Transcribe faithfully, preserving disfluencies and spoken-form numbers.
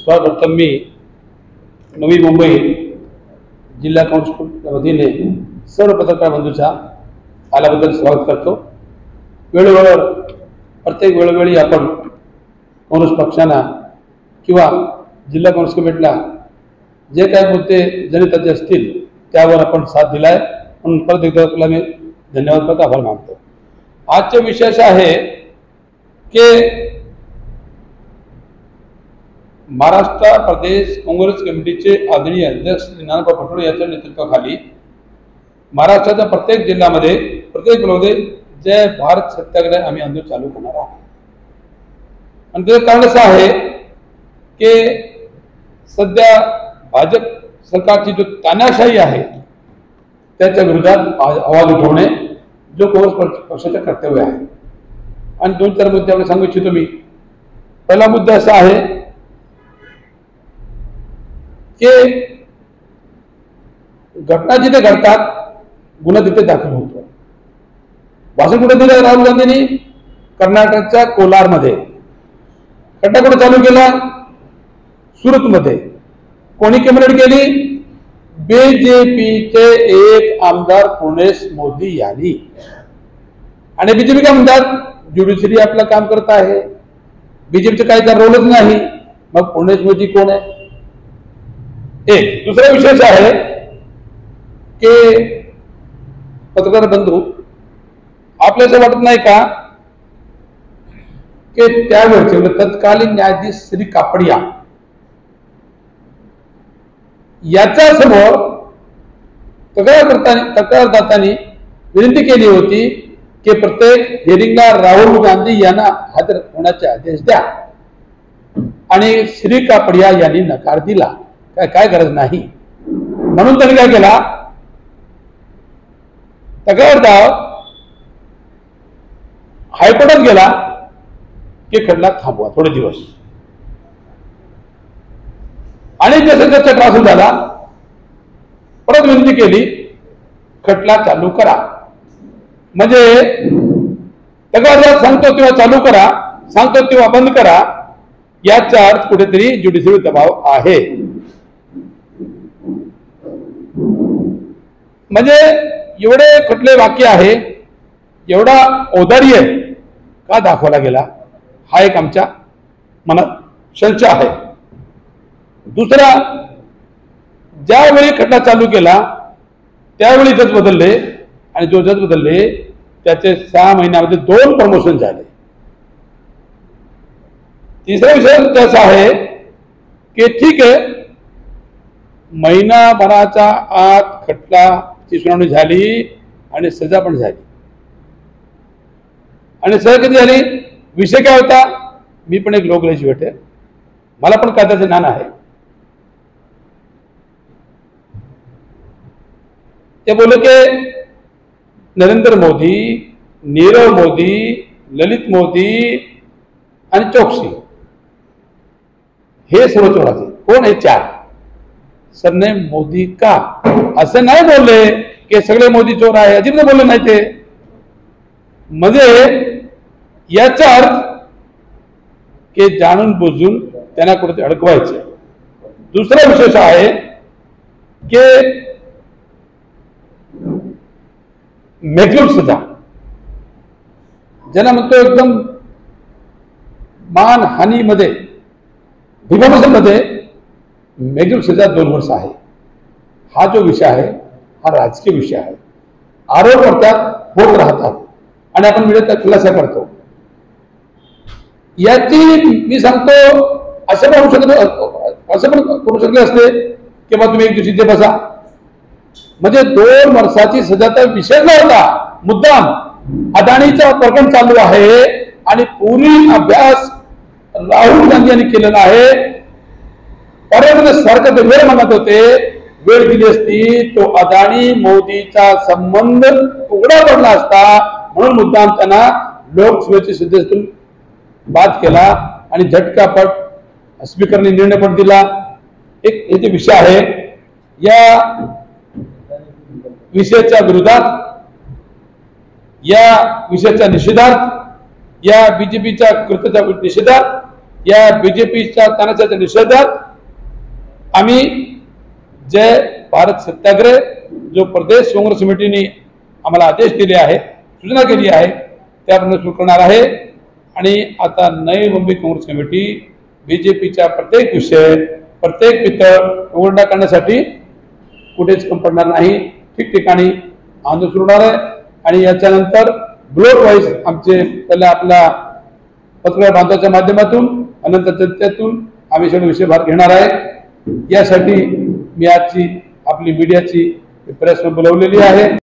सर्वप्रथम मी नवी मुंबई जिल्हा काँग्रेसच्या वतीने सर्व पत्रकार बंधूंचा आल्याबद्दल स्वागत करतो। वेळोवेळी प्रत्येक वेळोवेळी आपण काँग्रेस पक्षाला किंवा जिल्हा काँग्रेस कमिटीला जे काही मुद्दे जनहिताचे असतील त्यावर आपण साथ दिलाय, म्हणून परत एकदा तुला मी धन्यवाद करतो, आभार मानतो। आजचा विषय असा आहे की महाराष्ट्र प्रदेश काँग्रेस कमिटीचे आदरणीय अध्यक्ष श्री नानाभाऊ पटोले यांच्या नेतृत्वाखाली महाराष्ट्राच्या प्रत्येक जिल्ह्यामध्ये प्रत्येक जिल्ह्यामध्ये जय भारत सत्याग्रह आम्ही आंदोलन चालू करणार आहोत। आणि त्याचं कारण असं आहे की सध्या भाजप सरकारची जो तानाशाही आहे त्याच्या विरोधात आवाज उठवणे जो काँग्रेस पक्षाचं कर्तव्य आहे। आणि दोन चार मुद्दे आपण सांगू इच्छितो मी। पहिला मुद्दा असा आहे की घटना जिथे घडतात गुन्हा तिथे दाखल होतो। भाषण कुठे दिलं राहुल गांधींनी? कर्नाटकच्या कोलारमध्ये। खड्डा कुठे चालू केला? सुरतमध्ये। कोणी कम्युनिट केली? बीजेपीचे एक आमदार पुणेश मोदी यांनी। आणि बीजेपी काय म्हणतात? ज्युडिशरी आपलं काम करत आहे, बीजेपीचं काही तर रोलच नाही। मग पुणेश मोदी कोण आहे? एक दुसरा विषय आहे की पत्रकार बंधू, आपल्याला वाटत नाही का की त्यावेळेचे तत्कालीन न्यायाधीश श्री कापडिया याच्या समोर तक्रार करताना तक्रारदात्यांनी विनंती केली होती की प्रत्येक हिअरिंगला राहुल गांधी यांना हजर होण्याचे आदेश द्या, आणि श्री कापडिया यांनी नकार दिला। काय काय गरज नाही, म्हणून त्यांनी काय केला? तक्रारदार हायकोर्टात गेला की खटला थांबवा थोडे दिवस, आणि जसं जसं त्रास झाला परत विनंती केली खटला चालू करा। म्हणजे तक्रारदार सांगतो तेव्हा चालू करा, सांगतो तेव्हा बंद करा, याचा अर्थ कुठेतरी ज्युडिशियल दबाव आहे। म्हणजे एवढे खटले वाक्य आहे, एवढा औदार्य का दाखवला गेला, हा एक आमच्या मनात संशय आहे। दुसरा, ज्यावेळी खटला चालू केला त्यावेळी जज बदलले, आणि जो जज बदलले त्याचे सहा महिन्यामध्ये दोन प्रमोशन झाले। तिसरा विषय असा आहे की ठीक आहे, महिनाभराच्या आत खटलाची सुनावणी झाली आणि सजा पण झाली। आणि सजा कधी झाली? विषय काय होता? मी पण एक लॉ ग्रॅज्युएट आहे, मला पण कायद्याचे ज्ञान आहे। ते बोलले की नरेंद्र मोदी, नीरव मोदी, ललित मोदी आणि चौकसी हे सर्व चोर आहेत। कोण? हे चार। सरनेम मोदी का? असं नाही बोलले की सगळे मोदी चोर आहे, अजिबात बोलले नाही ते। म्हणजे याचा अर्थ की जाणून बुजून त्यांना कुठे अडकवायचे। दुसरा विशेष आहे की मॅक्झिमम सजा, ज्यांना म्हणतो एकदम मानहानीमध्ये डिफॉमेशनमध्ये मॅक्झिमम सजा दोन वर्ष आहे। हा जो विषय आहे हा राजकीय विषय आहे। आरोप करतात, होत राहतात, आणि आपण मीडियाचा खुलासा करतो। याची मी सांगतो असं पण होऊ शकत असं पण करू शकले असते की बा तुम्ही एक दिवशी ते बसा। म्हणजे दोन वर्षाची सजाचा विषय नव्हता, मुद्दाम अदानीचा प्रकरण चालू आहे आणि पूर्ण अभ्यास राहुल गांधी यांनी केलेला आहे। परंतु सरकार वेळ मागत होते, वेळ दिली असती तो अदानी मोदीचा संबंध उघडा पडला असता, म्हणून मुद्दाम त्यांना लोकसभेचे सदस्यातून बाद केला आणि झटकापट स्पीकरने निर्णय पण दिला। एक हे विषय आहे, या विषयाच्या विरोधात, या विषयाच्या निषेधार्थ, या बीजेपीच्या कृत्याच्या निषेधार्थ या बीजेपीच्या तानाशाच्या निषेधात आम्ही जे भारत सत्याग्रह जो प्रदेश काँग्रेस कमिटीने आम्हाला आदेश दिले आहे, सूचना केली आहे, त्याप्रमाणे सुरू करणार आहे। आणि आता नवी मुंबई काँग्रेस कमिटी बीजेपीच्या प्रत्येक विषय प्रत्येक पितळ उघडा करण्यासाठी कुठेच कम पडणार नाही, ठिकठिकाणी आंदोलन सुरू होणार आहे। आणि याच्यानंतर ब्लॉक वाईज आमचे पहिला आपला पत्रकार बांधवाच्या माध्यमातून अनंतर जनतेतून आम्ही सगळे विषय भाग घेणार आहे। यासाठी मी आजची आपली मीडियाची प्रेस बोलवलेली आहे।